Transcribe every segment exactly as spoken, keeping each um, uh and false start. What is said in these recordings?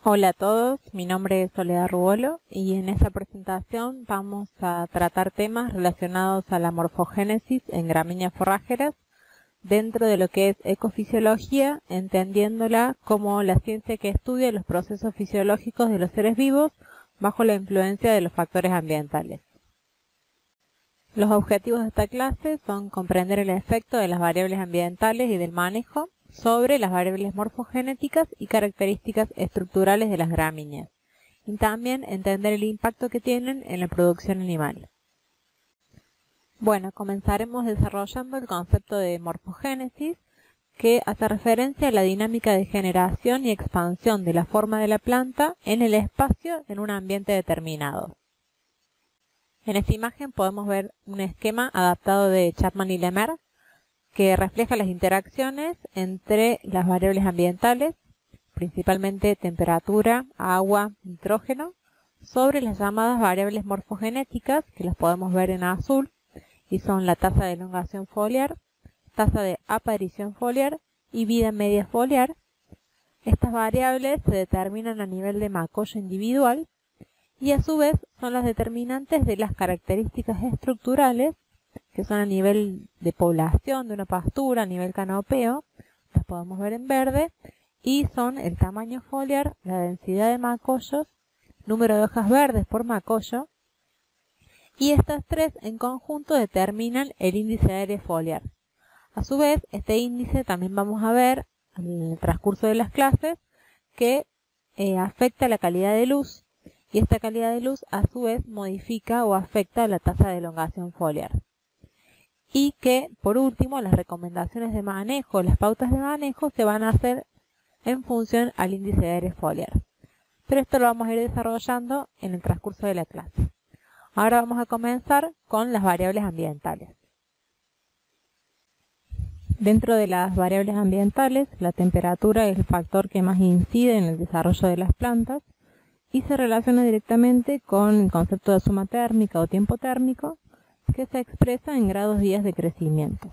Hola a todos, mi nombre es Soledad Rubolo y en esta presentación vamos a tratar temas relacionados a la morfogénesis en gramíneas forrajeras dentro de lo que es ecofisiología, entendiéndola como la ciencia que estudia los procesos fisiológicos de los seres vivos bajo la influencia de los factores ambientales. Los objetivos de esta clase son comprender el efecto de las variables ambientales y del manejo sobre las variables morfogenéticas y características estructurales de las gramíneas, y también entender el impacto que tienen en la producción animal. Bueno, comenzaremos desarrollando el concepto de morfogénesis, que hace referencia a la dinámica de generación y expansión de la forma de la planta en el espacio en un ambiente determinado. En esta imagen podemos ver un esquema adaptado de Chapman y Lemaire, que refleja las interacciones entre las variables ambientales, principalmente temperatura, agua, nitrógeno, sobre las llamadas variables morfogenéticas, que las podemos ver en azul, y son la tasa de elongación foliar, tasa de aparición foliar y vida media foliar. Estas variables se determinan a nivel de macollo individual y a su vez son las determinantes de las características estructurales, que son a nivel de población de una pastura, a nivel canopeo, las podemos ver en verde, y son el tamaño foliar, la densidad de macollos, número de hojas verdes por macollo, y estas tres en conjunto determinan el índice de área foliar. A su vez, este índice también vamos a ver en el transcurso de las clases que eh, afecta la calidad de luz, y esta calidad de luz a su vez modifica o afecta la tasa de elongación foliar. Y que, por último, las recomendaciones de manejo, las pautas de manejo se van a hacer en función al índice de área foliar. Pero esto lo vamos a ir desarrollando en el transcurso de la clase. Ahora vamos a comenzar con las variables ambientales. Dentro de las variables ambientales, la temperatura es el factor que más incide en el desarrollo de las plantas y se relaciona directamente con el concepto de suma térmica o tiempo térmico, que se expresa en grados días de crecimiento.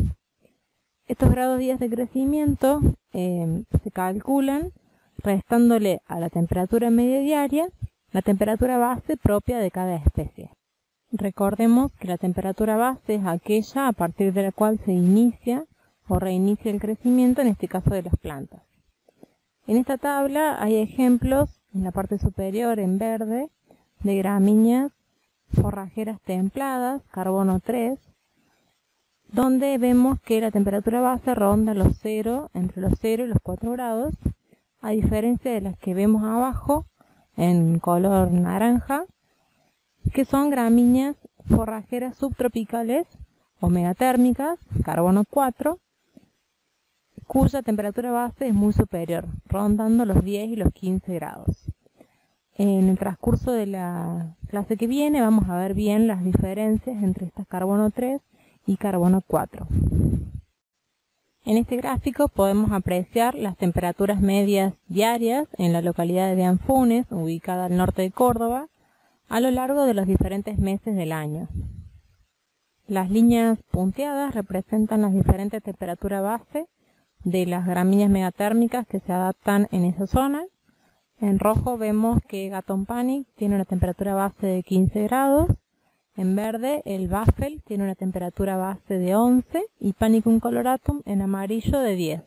Estos grados días de crecimiento eh, se calculan restándole a la temperatura media diaria la temperatura base propia de cada especie. Recordemos que la temperatura base es aquella a partir de la cual se inicia o reinicia el crecimiento, en este caso de las plantas. En esta tabla hay ejemplos en la parte superior en verde de gramíneas forrajeras templadas, carbono tres, donde vemos que la temperatura base ronda los cero, entre los cero y los cuatro grados, a diferencia de las que vemos abajo en color naranja, que son gramíneas forrajeras subtropicales o megatérmicas, carbono cuatro, cuya temperatura base es muy superior, rondando los diez y los quince grados. En el transcurso de la clase que viene vamos a ver bien las diferencias entre estas carbono tres y carbono cuatro. En este gráfico podemos apreciar las temperaturas medias diarias en la localidad de Anfunes, ubicada al norte de Córdoba, a lo largo de los diferentes meses del año. Las líneas punteadas representan las diferentes temperaturas base de las gramíneas megatérmicas que se adaptan en esa zona. En rojo vemos que Gatton Panic tiene una temperatura base de quince grados. En verde el Baffel tiene una temperatura base de once y Panicum coloratum en amarillo de diez.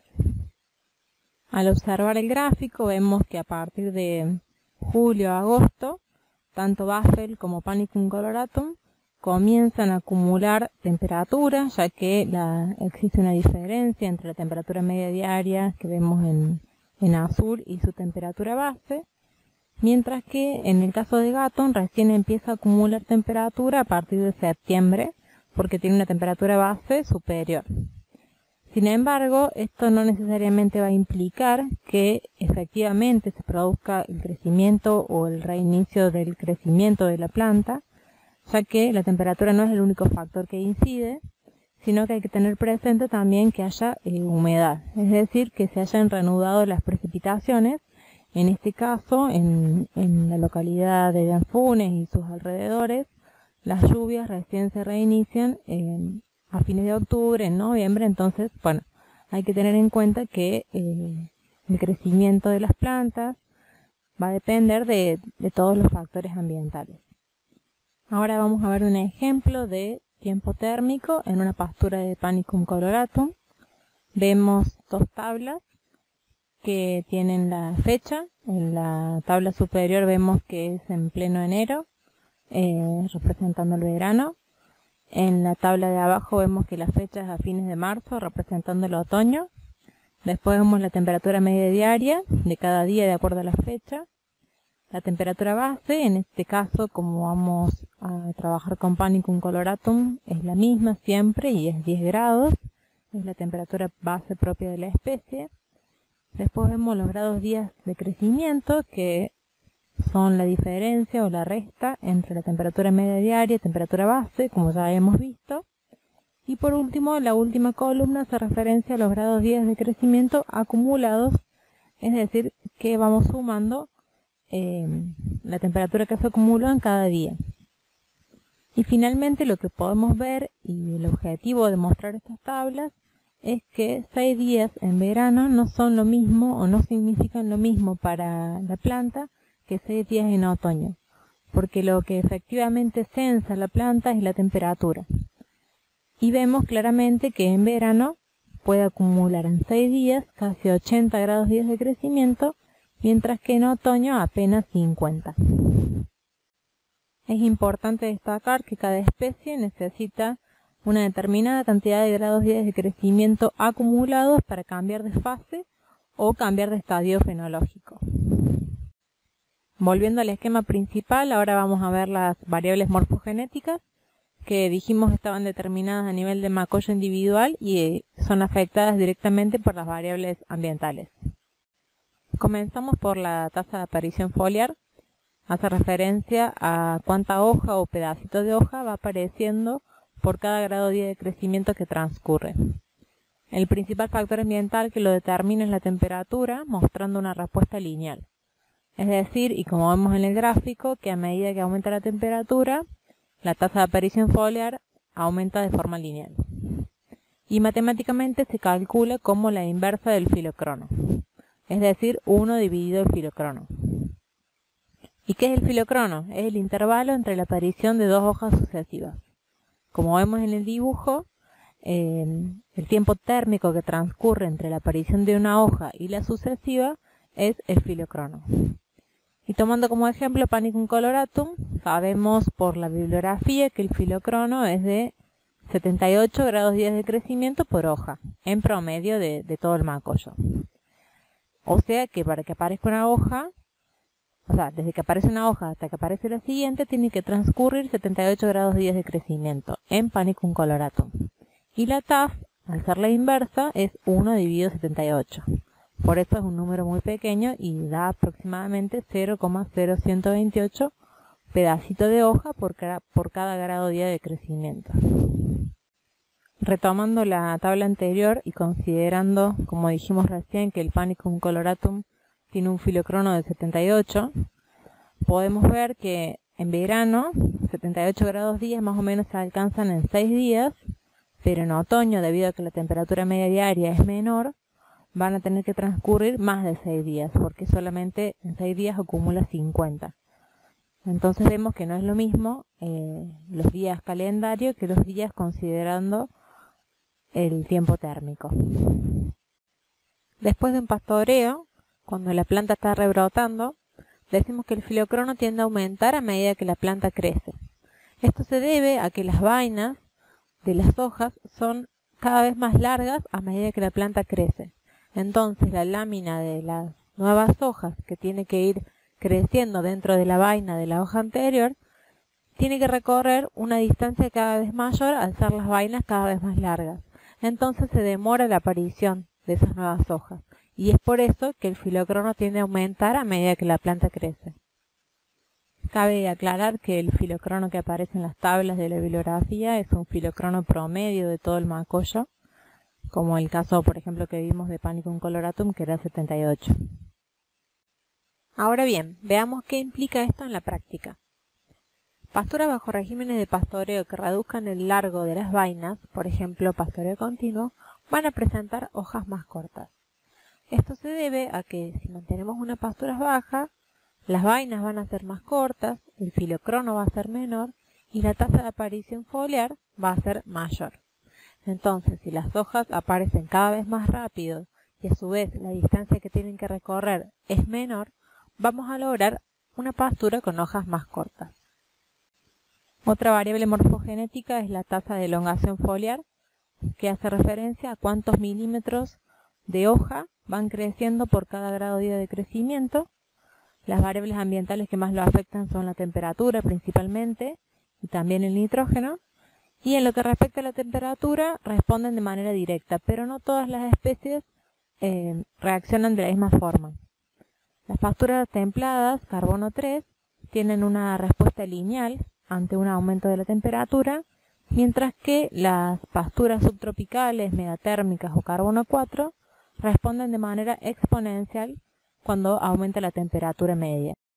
Al observar el gráfico vemos que a partir de julio a agosto, tanto Baffel como Panicum coloratum comienzan a acumular temperatura, ya que la, existe una diferencia entre la temperatura media diaria que vemos en en azul y su temperatura base, mientras que en el caso de Gatton recién empieza a acumular temperatura a partir de septiembre, porque tiene una temperatura base superior. Sin embargo, esto no necesariamente va a implicar que efectivamente se produzca el crecimiento o el reinicio del crecimiento de la planta, ya que la temperatura no es el único factor que incide, sino que hay que tener presente también que haya eh, humedad, es decir, que se hayan reanudado las precipitaciones, en este caso en, en la localidad de Anfunes y sus alrededores, las lluvias recién se reinician eh, a fines de octubre, en noviembre, entonces, bueno, hay que tener en cuenta que eh, el crecimiento de las plantas va a depender de, de todos los factores ambientales. Ahora vamos a ver un ejemplo de tiempo térmico en una pastura de Panicum coloratum. Vemos dos tablas que tienen la fecha. En la tabla superior vemos que es en pleno enero, eh, representando el verano. En la tabla de abajo vemos que la fecha es a fines de marzo, representando el otoño. Después vemos la temperatura media diaria de cada día de acuerdo a la fecha. La temperatura base, en este caso, como vamos a trabajar con Panicum coloratum, es la misma siempre y es diez grados. Es la temperatura base propia de la especie. Después vemos los grados días de crecimiento, que son la diferencia o la resta entre la temperatura media diaria y temperatura base, como ya hemos visto. Y por último, la última columna hace referencia a los grados días de crecimiento acumulados, es decir, que vamos sumando eh, la temperatura que se acumuló en cada día. Y finalmente lo que podemos ver, y el objetivo de mostrar estas tablas, es que seis días en verano no son lo mismo o no significan lo mismo para la planta que seis días en otoño, porque lo que efectivamente censa la planta es la temperatura. Y vemos claramente que en verano puede acumular en seis días casi ochenta grados días de crecimiento, mientras que en otoño apenas cincuenta. Es importante destacar que cada especie necesita una determinada cantidad de grados días de crecimiento acumulados para cambiar de fase o cambiar de estadio fenológico. Volviendo al esquema principal, ahora vamos a ver las variables morfogenéticas que dijimos estaban determinadas a nivel de macollo individual y son afectadas directamente por las variables ambientales. Comenzamos por la tasa de aparición foliar. Hace referencia a cuánta hoja o pedacito de hoja va apareciendo por cada grado día de crecimiento que transcurre. El principal factor ambiental que lo determina es la temperatura, mostrando una respuesta lineal. Es decir, y como vemos en el gráfico, que a medida que aumenta la temperatura, la tasa de aparición foliar aumenta de forma lineal. Y matemáticamente se calcula como la inversa del filocrono, es decir, uno dividido el filocrono. ¿Y qué es el filocrono? Es el intervalo entre la aparición de dos hojas sucesivas. Como vemos en el dibujo, eh, el tiempo térmico que transcurre entre la aparición de una hoja y la sucesiva es el filocrono. Y tomando como ejemplo Panicum coloratum, sabemos por la bibliografía que el filocrono es de setenta y ocho grados días de crecimiento por hoja, en promedio de, de todo el macollo. O sea que para que aparezca una hoja, o sea, desde que aparece una hoja hasta que aparece la siguiente, tiene que transcurrir setenta y ocho grados días de crecimiento en Panicum coloratum. Y la T A F, al ser la inversa, es uno dividido setenta y ocho. Por eso es un número muy pequeño y da aproximadamente cero coma cero ciento veintiocho pedacitos de hoja por cada, por cada grado día de crecimiento. Retomando la tabla anterior y considerando, como dijimos recién, que el Panicum coloratum tiene un filocrono de setenta y ocho, podemos ver que en verano setenta y ocho grados días más o menos se alcanzan en seis días, pero en otoño, debido a que la temperatura media diaria es menor, van a tener que transcurrir más de seis días, porque solamente en seis días acumula cincuenta. Entonces vemos que no es lo mismo eh, los días calendario que los días considerando el tiempo térmico. Después de un pastoreo, cuando la planta está rebrotando, decimos que el filocrono tiende a aumentar a medida que la planta crece. Esto se debe a que las vainas de las hojas son cada vez más largas a medida que la planta crece. Entonces la lámina de las nuevas hojas, que tiene que ir creciendo dentro de la vaina de la hoja anterior, tiene que recorrer una distancia cada vez mayor al ser las vainas cada vez más largas. Entonces se demora la aparición de esas nuevas hojas. Y es por eso que el filocrono tiende a aumentar a medida que la planta crece. Cabe aclarar que el filocrono que aparece en las tablas de la bibliografía es un filocrono promedio de todo el macollo, como el caso, por ejemplo, que vimos de Panicum coloratum, que era setenta y ocho. Ahora bien, veamos qué implica esto en la práctica. Pasturas bajo regímenes de pastoreo que reduzcan el largo de las vainas, por ejemplo, pastoreo continuo, van a presentar hojas más cortas. Esto se debe a que si mantenemos unas pasturas bajas, Las vainas van a ser más cortas, el filocrono va a ser menor y la tasa de aparición foliar va a ser mayor. Entonces, si las hojas aparecen cada vez más rápido y a su vez la distancia que tienen que recorrer es menor, vamos a lograr una pastura con hojas más cortas. Otra variable morfogenética es la tasa de elongación foliar, que hace referencia a cuántos milímetros de hoja van creciendo por cada grado día de crecimiento. Las variables ambientales que más lo afectan son la temperatura principalmente y también el nitrógeno. Y en lo que respecta a la temperatura responden de manera directa, pero no todas las especies eh, reaccionan de la misma forma. Las pasturas templadas, carbono tres, tienen una respuesta lineal ante un aumento de la temperatura, mientras que las pasturas subtropicales, megatérmicas o carbono cuatro responden de manera exponencial cuando aumenta la temperatura media.